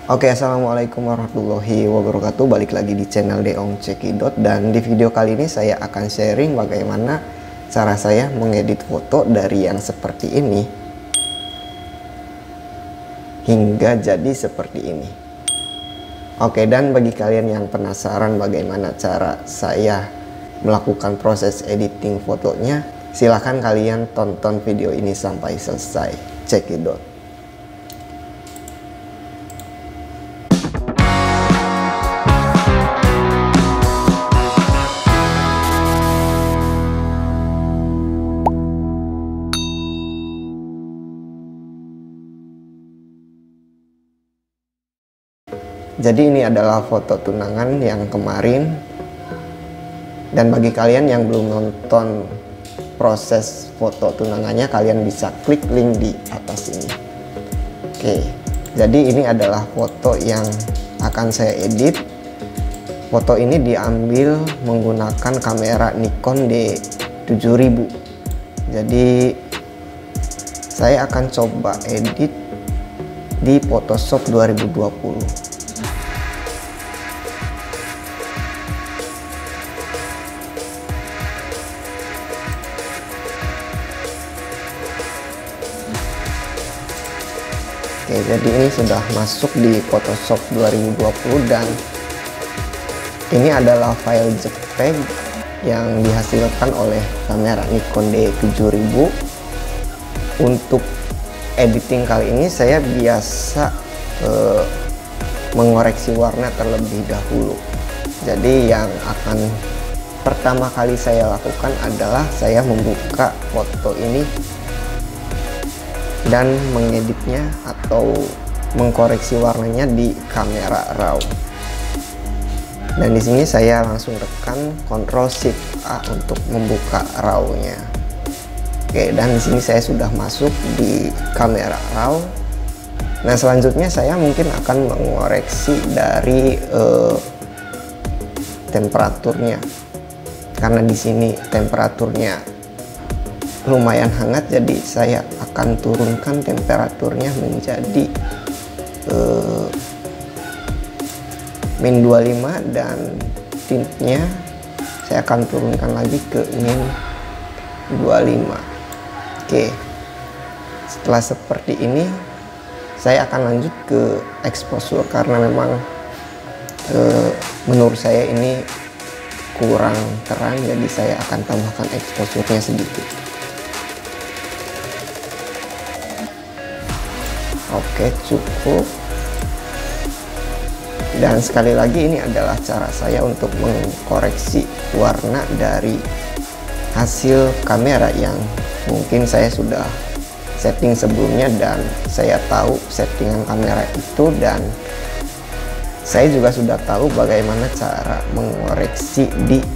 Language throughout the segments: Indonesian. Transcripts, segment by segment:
Oke, assalamualaikum warahmatullahi wabarakatuh. Balik lagi di channel Deong Cekidot, dan di video kali ini saya akan sharing bagaimana cara saya mengedit foto dari yang seperti ini hingga jadi seperti ini. Oke, dan bagi kalian yang penasaran bagaimana cara saya melakukan proses editing fotonya, silahkan kalian tonton video ini sampai selesai. Cekidot. Jadi ini adalah foto tunangan yang kemarin, dan bagi kalian yang belum nonton proses foto tunangannya, kalian bisa klik link di atas ini. Oke, jadi ini adalah foto yang akan saya edit. Foto ini diambil menggunakan kamera Nikon D7000. Jadi saya akan coba edit di Photoshop 2020. Oke, jadi ini sudah masuk di Photoshop 2020 dan ini adalah file JPEG yang dihasilkan oleh kamera Nikon D7000. Untuk editing kali ini saya biasa mengoreksi warna terlebih dahulu. Jadi yang akan pertama kali saya lakukan adalah saya membuka foto ini dan mengeditnya atau mengkoreksi warnanya di kamera RAW. Dan di sini saya langsung tekan Ctrl Shift A untuk membuka RAW-nya. Oke, dan di sini saya sudah masuk di kamera RAW. Nah, selanjutnya saya mungkin akan mengoreksi dari temperaturnya, karena di sini temperaturnya lumayan hangat, jadi saya akan turunkan temperaturnya menjadi min 25, dan tintnya saya akan turunkan lagi ke min 25. Oke, setelah seperti ini saya akan lanjut ke exposure, karena memang menurut saya ini kurang terang, jadi saya akan tambahkan exposure-nya sedikit. Oke, cukup. Dan sekali lagi, ini adalah cara saya untuk mengkoreksi warna dari hasil kamera yang mungkin saya sudah setting sebelumnya, dan saya tahu settingan kamera itu, dan saya juga sudah tahu bagaimana cara mengoreksi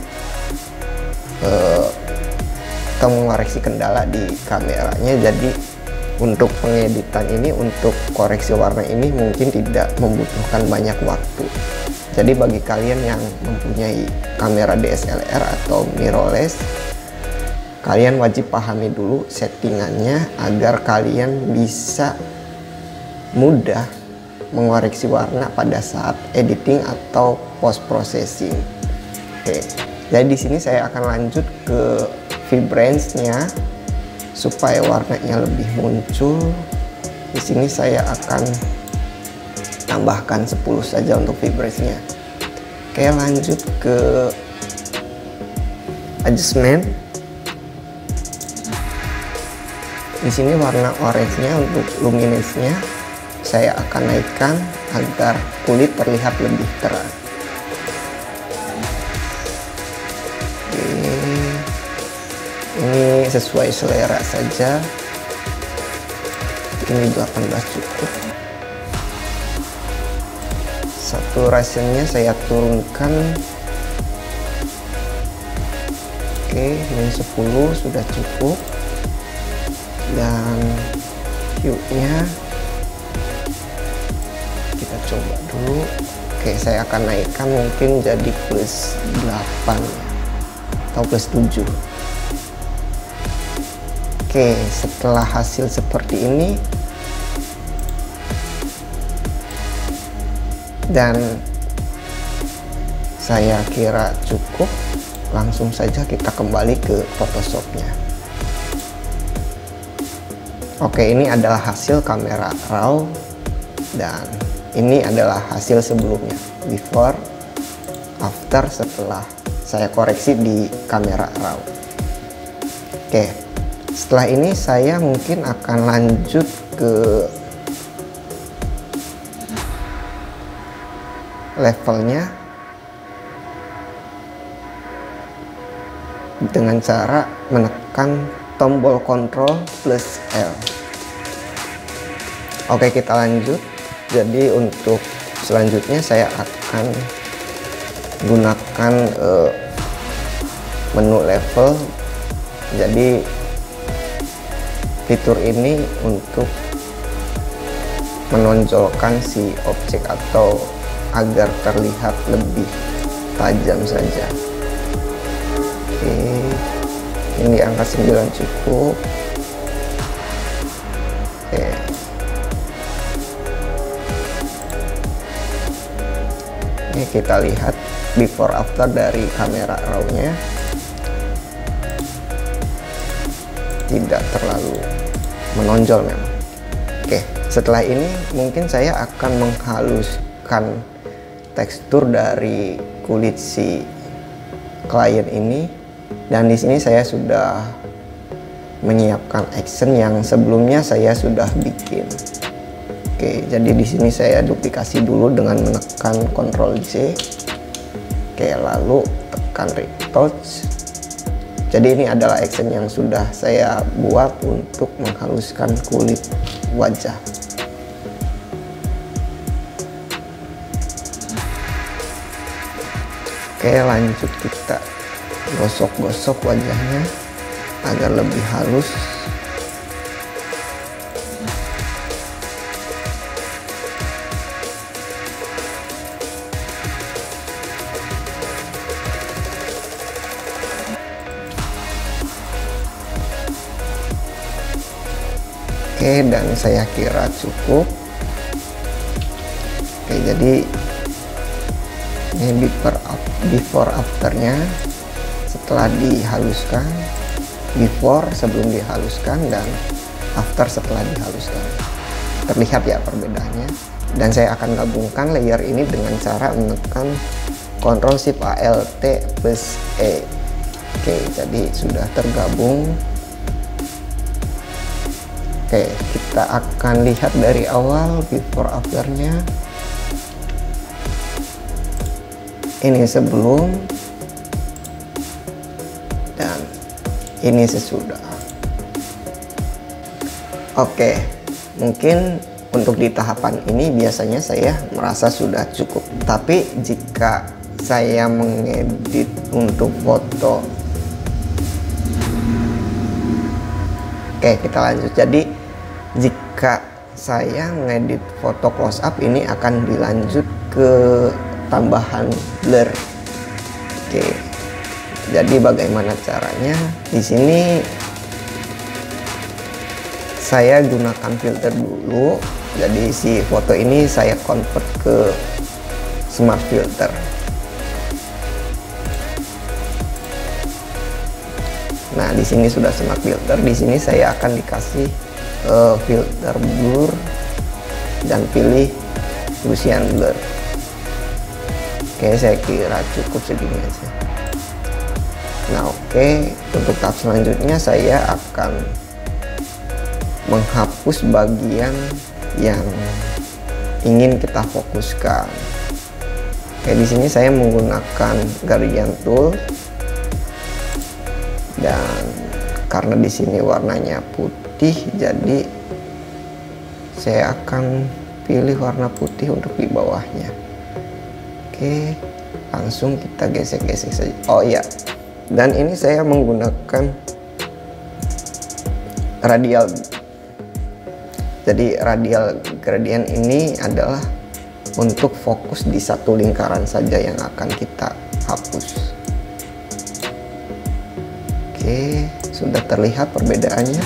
atau mengoreksi kendala di kameranya. Jadi untuk pengeditan ini, untuk koreksi warna ini mungkin tidak membutuhkan banyak waktu. Jadi bagi kalian yang mempunyai kamera DSLR atau mirrorless, kalian wajib pahami dulu settingannya agar kalian bisa mudah mengoreksi warna pada saat editing atau post processing. Oke, jadi di sini saya akan lanjut ke vibrance-nya supaya warnanya lebih muncul. Di sini saya akan tambahkan 10 saja untuk vibrance-nya. Oke, lanjut ke adjustment. Di sini warna orange-nya untuk luminance-nya saya akan naikkan agar kulit terlihat lebih terang. Ini sesuai selera saja. Ini 18 cukup. Saturasinya saya turunkan. Oke, min 10 sudah cukup. Dan hue-nya kita coba dulu. Oke, saya akan naikkan mungkin jadi plus 8 atau plus 7. Oke, setelah hasil seperti ini, Dan saya kira cukup, langsung saja kita kembali ke Photoshopnya. Oke, ini adalah hasil kamera RAW dan ini adalah hasil sebelumnya, before after setelah saya koreksi di kamera RAW. Oke, setelah ini saya mungkin akan lanjut ke levelnya dengan cara menekan tombol Ctrl plus L. Oke, kita lanjut. Jadi untuk selanjutnya saya akan gunakan menu level. Jadi fitur ini untuk menonjolkan si objek atau agar terlihat lebih tajam saja. Oke, ini angka 9 cukup. Oke. Ini kita lihat before after dari kamera RAW-nya. Tidak terlalu menonjol memang. Oke, setelah ini mungkin saya akan menghaluskan tekstur dari kulit si klien ini, dan di sini saya sudah menyiapkan action yang sebelumnya saya sudah bikin. Oke, jadi di sini saya duplikasi dulu dengan menekan Ctrl C. Oke, lalu tekan retouch. Jadi ini adalah action yang sudah saya buat untuk menghaluskan kulit wajah. Oke, lanjut kita gosok-gosok wajahnya agar lebih halus. Oke, dan saya kira cukup. Oke, jadi ini before afternya setelah dihaluskan, before sebelum dihaluskan, dan after setelah dihaluskan. Terlihat ya perbedaannya. Dan saya akan gabungkan layer ini dengan cara menekan Ctrl Shift Alt plus E. Oke, jadi sudah tergabung. Oke, kita akan lihat dari awal before afternya. Ini sebelum dan ini sesudah. Oke, mungkin untuk di tahapan ini biasanya saya merasa sudah cukup. Tapi jika saya mengedit untuk foto, oke, kita lanjut. Jadi jika saya mengedit foto close up, ini akan dilanjut ke tambahan blur. Oke, jadi bagaimana caranya? Di sini saya gunakan filter dulu. Jadi si foto ini saya convert ke smart filter. Nah, di sini sudah smart filter. Di sini saya akan dikasih filter blur dan pilih Gaussian blur. Oke, saya kira cukup segini aja. Nah, oke, untuk tahap selanjutnya saya akan menghapus bagian yang ingin kita fokuskan. Oke, di sini saya menggunakan gradient tool, dan karena di sini warnanya putih, jadi saya akan pilih warna putih untuk di bawahnya. Oke, langsung kita gesek-gesek saja. Oh iya, dan ini saya menggunakan radial. Jadi radial gradient ini adalah untuk fokus di satu lingkaran saja yang akan kita hapus. Oke, sudah terlihat perbedaannya.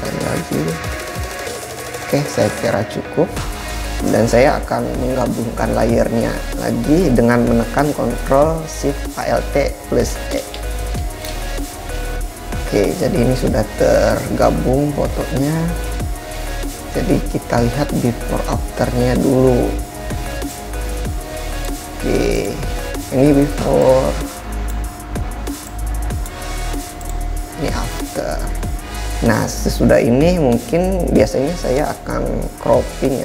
sekali lagi. Oke, saya kira cukup. Dan saya akan menggabungkan layernya lagi dengan menekan Ctrl Shift Alt plus E. Oke, jadi ini sudah tergabung fotonya. Jadi kita lihat before afternya dulu. Oke, ini before, ini after. Nah, sesudah ini mungkin biasanya saya akan cropping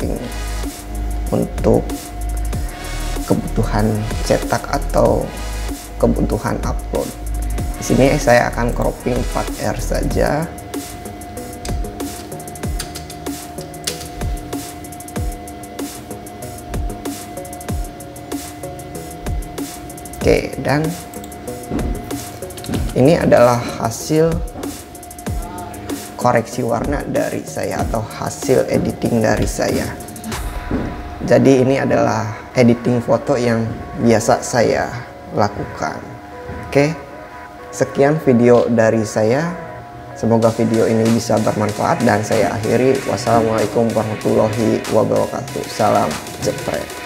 untuk kebutuhan cetak atau kebutuhan upload. Di sini saya akan cropping 4R saja. Oke, dan ini adalah hasil koreksi warna dari saya atau hasil editing dari saya. Jadi ini adalah editing foto yang biasa saya lakukan. Oke, sekian video dari saya. Semoga video ini bisa bermanfaat dan saya akhiri. Wassalamualaikum warahmatullahi wabarakatuh. Salam jepret.